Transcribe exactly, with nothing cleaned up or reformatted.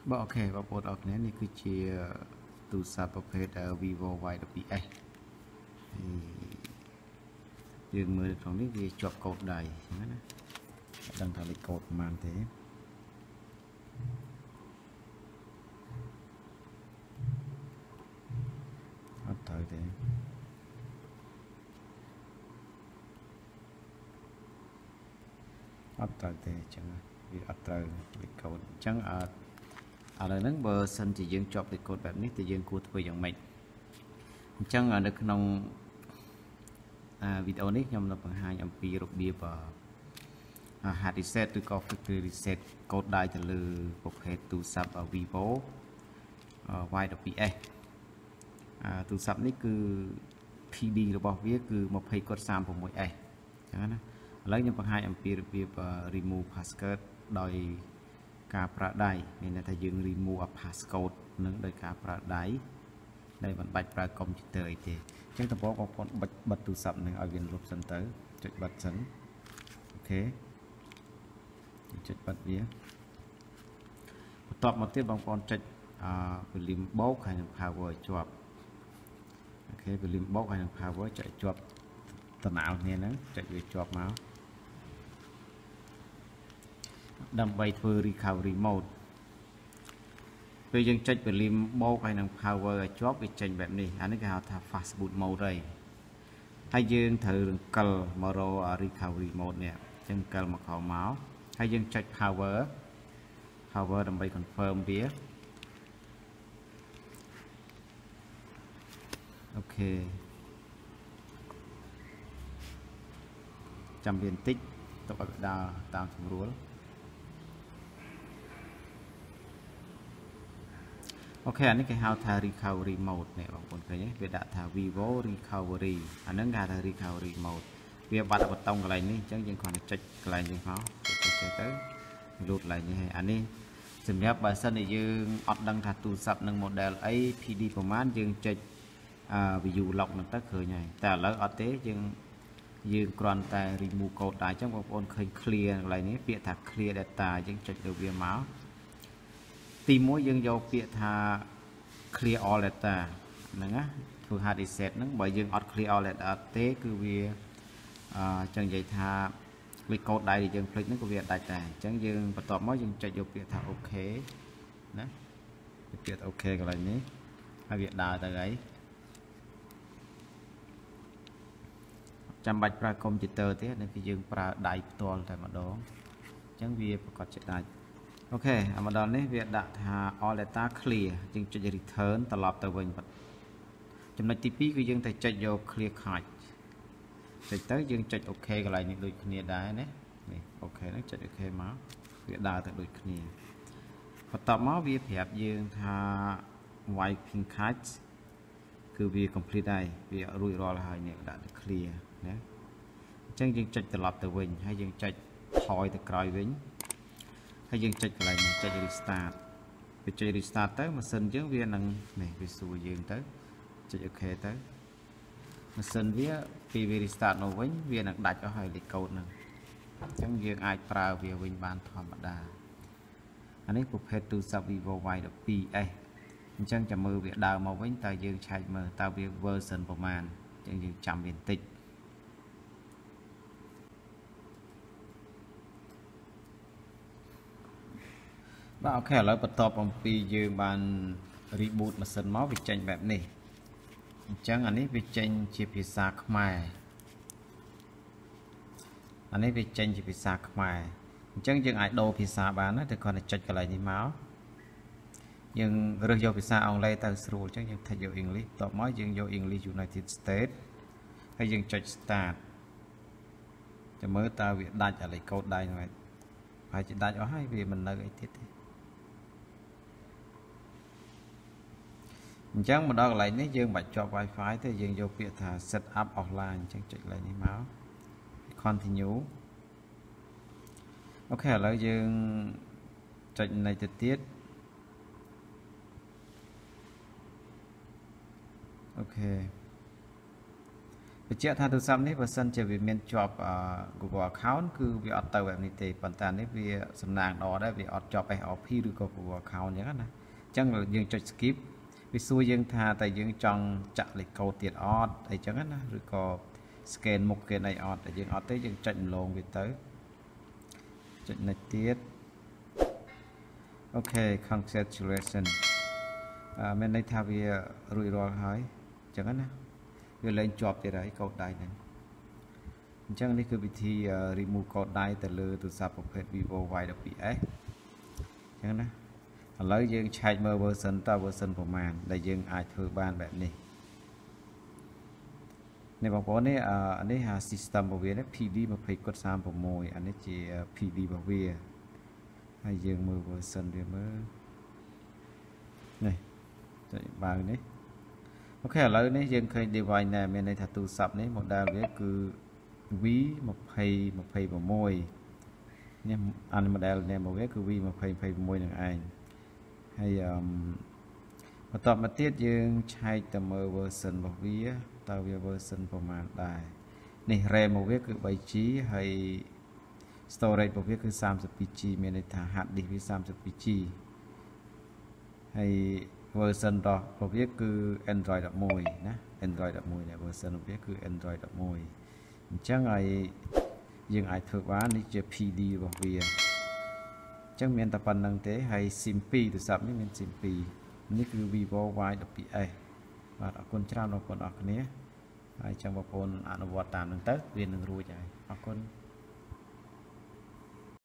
Bỏ ok và bột ọc này cứ chia tủ sạpประเภท Vivo Y W S dương mới được trongนี้vì chọc cột đầy đăng thảo lịch cột màn thế hấp thời thế hấp thời thế chẳng vì hấp thời lịch cột chẳng ở ở đây nắng bờ sân chỉ dương chọc lịch cộtแบบนี้thì dương cua thôi dạng mình chẳng ở được nông video này nhằm là bằng hai âm pi rục bia và hard reset từ có factory reset code đài từ lư một hệ tủ sập ở Vivo Y W S tủ sập này cứ pê đê rồi bảo viết cứ một hệ code sam của mỗi ai chẳng hạn lấy nhằm bằng hai âm pi rục bia và remove passcode đòi cả pra đài nên là thay dương remove passcode nâng đòi cả pra đài đây vẫn bạch pra computer thì chắc là có con bật bật tủ sập này ở viên lục sân tới chọn bật sân ok chọn bật vía tập một tiếp bằng con chọn về lim bốc hay là power chọp ok về lim bốc hay là power chạy chọp tận ảo này nữa chạy về chọp máu đâm bay thưa recovery mode bây giờ chạy về lim bốc hay là power chọp về chạyแบบนี้อันนี้ก็เขาทำ fast boot mode เลยให้យើងត្រូវកលមករក recovery mode នេះចឹងកលមកខោមកហើយយើងចុច power power ដើម្បី confirm វាអូខេចាំវាបន្តិចទុកឲ្យដើរតាមស្រួលអូខេអានេះគេហៅថា recovery mode នេះបងប្អូនឃើញទេវាដាក់ថា Vivo recovery អាហ្នឹងគេហៅថា recovery mode វាបាត់បតង់កន្លែងនេះអញ្ចឹងយើងគ្រាន់តែចុចកន្លែងនេះមកចុចទៅទៅលូតកន្លែងនេះហើយអានេះសម្រាប់បើសិនជាយើងអត់ដឹងថាទូរស័ព្ទនឹង model អី P D ប្រហែលយើងចុច view log ហ្នឹងទៅឃើញហើយតែឥឡូវអត់ទេយើងយើងគ្រាន់តែ remove code ដែរអញ្ចឹងបងប្អូនឃើញ clear កន្លែងនេះពាក្យថា clear data យើងចុចលើវាមកទីមួយយើងយកពាក្យថា clear all data ហ្នឹងណាធ្វើ hard reset ហ្នឹងបើយើងអត់ clear all data ទេគឺវាអញ្ចឹងនិយាយថាលេខកូដដៃដែលយើងភ្លេចហ្នឹងក៏វាដាច់ដែរអញ្ចឹងយើងបន្ទាប់មកយើងចុចយកពាក្យថា OK ណាពាក្យថា OK កន្លែងនេះហើយវាដើរទៅហើយចាំបាច់ប្រើកុំព្យូទ័រទេនេះគឺយើងប្រើដៃផ្ទាល់តែម្ដងអញ្ចឹងវាប្រកាសជាដាច់អូខេអាមកដល់នេះវាដាក់ថា all data clear យើងចុច return ត្រឡប់ទៅវិញចំណុចទីពីរគឺយើងទៅចុចយក clear cache ចុចទៅយើងចុច OK កន្លែងនេះដូចគ្នាដែរណានេះ OK ហ្នឹងចុច OK មកវាដើរទៅដូចគ្នាបន្ទាប់មកវាប្រាប់យើងថា wiping cache គឺវា complete ហើយវារួចរាល់ហើយនេះដាក់ទៅ clear ណាអញ្ចឹងយើងចុចត្រឡប់ទៅវិញហើយយើងចុចថយទៅក្រោយវិញហើយយើងចុចកន្លែងនេះចុច restart វាចុច restart ទៅម៉ាស៊ីនយើងវានឹងនេះវាសួរយើងទៅចុច OK ទៅម៉ាស៊ីនវាពីវា restart មកវិញវានឹងដាច់អស់ហើយលេខកូដហ្នឹងអញ្ចឹងយើងអាចប្រើវាវិញបានធម្មតាអានេះប្រភេទទូរស័ព្ទ Vivo Y W S អញ្ចឹងចាំមើលវាដើរមកវិញតើយើងឆែកមើលតើវា version ប្រមាណអញ្ចឹងយើងចាំវាបន្តិចបាទអូខេឥឡូវបន្ទាប់អំពីយើងបាន reboot ម៉ាស៊ីនមកវាចេញបែបនេះអញ្ចឹងអានេះវាចេញជាភាសាខ្មែរអានេះវាចេញជាភាសាខ្មែរអញ្ចឹងយើងអាចដូរភាសាបានណាតែគ្រាន់តែចុចកន្លែងនេះមកយើងរើសយកភាសាអង់គ្លេសទៅស្រួលអញ្ចឹងយើងថិចយក English បន្ទាប់មកយើងយក English United States ហើយយើងចុច start ចាំមើលតើវាដាច់អាលេខកូដដៃហ្នឹងហើយជាដាច់អស់ហើយវាមិននៅអីទៀតទេអញ្ចឹងមកដល់កន្លែងនេះយើងមិនបាច់ជាប់ Wi-Fi ទេយើងយកពាក្យថា set up offline អញ្ចឹងចុចកន្លែងនេះមក continue អូខេឥឡូវយើងចុចនៃទៅទៀតអូខេ bây giờ thay từ sắm này version chỉ vì miền job Google account cứ vì ở tàuแบบนี้ទេប៉ុន្តែនេះវាសំណាងដល់ដែរវាអត់ job ឯ អ พี ឬក៏ Google account អញ្ចឹងណាអញ្ចឹងយើងចុច skip វាសួរយើងថាតើយើងចង់ចាក់លេខកូដទៀតអត់អីចឹងណាឬក៏ scan មុខគេអីអត់តែយើងអត់ទេយើងចុចម្លងវាទៅចុច next ទៀតអូខេ congratulation អឺមានន័យថាវារួចរាល់ហើយអញ្ចឹងណាវាលែងជាប់ទៀតហើយកូដដៃហ្នឹងអញ្ចឹងនេះគឺវិធី remove កូដដៃទៅលើទូរស័ព្ទប្រភេទ Vivo វ៉ៃ ដប់ពីរ អេស អញ្ចឹងណាឥឡូវយើងឆែកមើល version តើ version ប្រមាណដែលយើងអាចធ្វើបានបែបនេះនេះបងប្អូននេះអានេះ system របស់វានេះ พี ดี ยี่สิบគុណសាមสิบหกអានេះជា พี ดี របស់វាហើយយើងមើល version វាមើលនេះចុចបើកនេះអូខេឥឡូវនេះយើងឃើញ device name មានន័យថាទូរស័ព្ទនេះ model វាគឺ វី ยี่สิบ ยี่สิบหก នេះអាន model name របស់វាគឺ វី ยี่สิบ ยี่สิบหก នឹងឯងហើយអឺបន្តមកទៀតយើងឆែកទៅមើល version របស់វាតើវា version ប្រមាណដែរនេះ RAM របស់វាគឺ 3 ជី ហើយ storage របស់វាគឺ សាមសិបពីរ ជី មានន័យថា hard disk វា សាមសិបពីរ ជី ហើយ version របស់វាគឺ Android ដប់មួយណា Android ដប់មួយនេះ version របស់វាគឺ Android ដប់មួយអញ្ចឹងហើយយើងអាចធ្វើបាននេះជា พี ดี របស់វាអញ្ចឹងមានតែប៉ុណ្្នឹងទេហើយ SIM ពីរទូរស័ព្ទនេះមាន SIM ពីរនេះគឺ Vivo វ៉ៃ ដប់ពីរ អេស បាទអរគុណច្រើនបងប្អូនអរគ្នាហើយចឹងបងប្អូនអនុវត្តតាមនឹងទៅវានឹងរួចហើយអរគុណ